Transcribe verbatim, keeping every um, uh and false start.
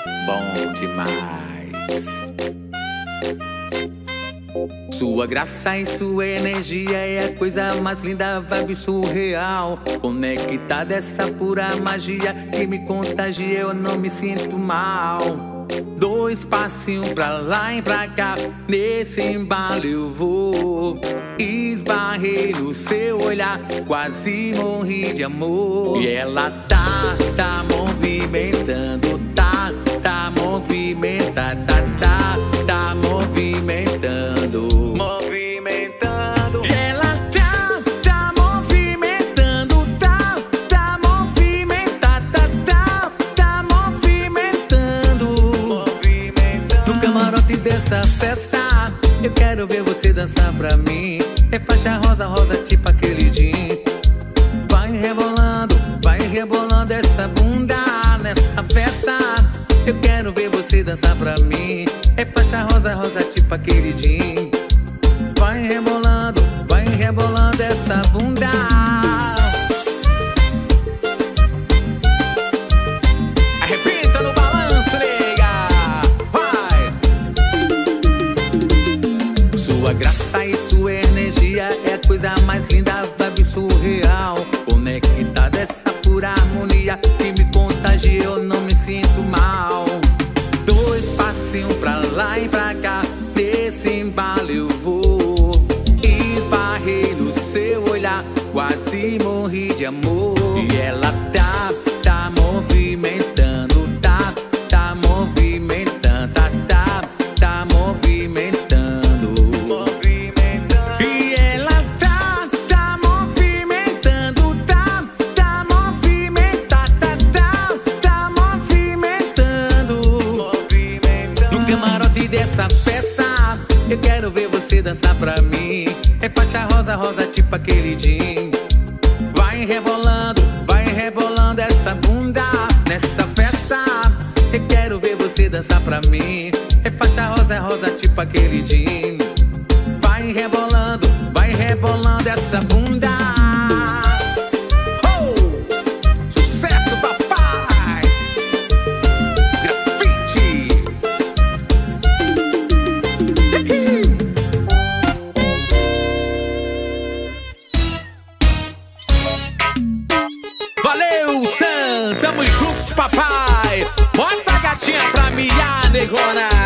Bom demais. Sua graça e sua energia é a coisa mais linda, vibe surreal. Conectada essa pura magia que me contagia, eu não me sinto mal. Dois passinhos pra lá e pra cá, nesse embalo eu vou. Esbarrei no seu olhar, quase morri de amor. E ela tá, tá movimentando, tá, tá movimentada, tá, tá movimentando, movimentando. E ela tá, tá movimentando, tá, tá movimentada, tá, tá movimentando, movimentando. No camarote dessa festa, eu quero ver você dançar pra mim. É faixa rosa, rosa, tipo aquele jean. Vai rebolando, vai rebolando essa bunda nessa festa. Eu quero ver você dançar pra mim. É faixa rosa, rosa, tipo aquele jean. Vai rebolando, vai rebolando essa bunda. Arrebenta no balanço, nega. Vai! Sua graça e sua energia é a coisa mais linda, vibe surreal. Conectada essa pura harmonia que me contagia, eu não me sinto mal. Dois passinhos pra lá e pra cá, nesse embalo eu vou. Esbarrei no seu olhar, quase morri de amor. E ela tá, tá movimentando, tá, tá movimentando, tá, tá, tá movimentando, movimentando. E ela tá, tá movimentando, tá, tá movimentada, tá, tá movimentando, movimentando. No camarote dessa festa, eu quero ver você dançar pra mim. É faixa rosa, rosa, tipo aquele jean. Vai rebolando, vai rebolando essa bunda nessa festa. Eu quero ver você dançar pra mim. É faixa rosa, rosa, tipo aquele jean. Vai rebolando, vai rebolando essa bunda. Oh! Sucesso, papai! Grafite! Valeu, Sam! Tamo juntos, papai! Bota a gatinha pra miar, negona!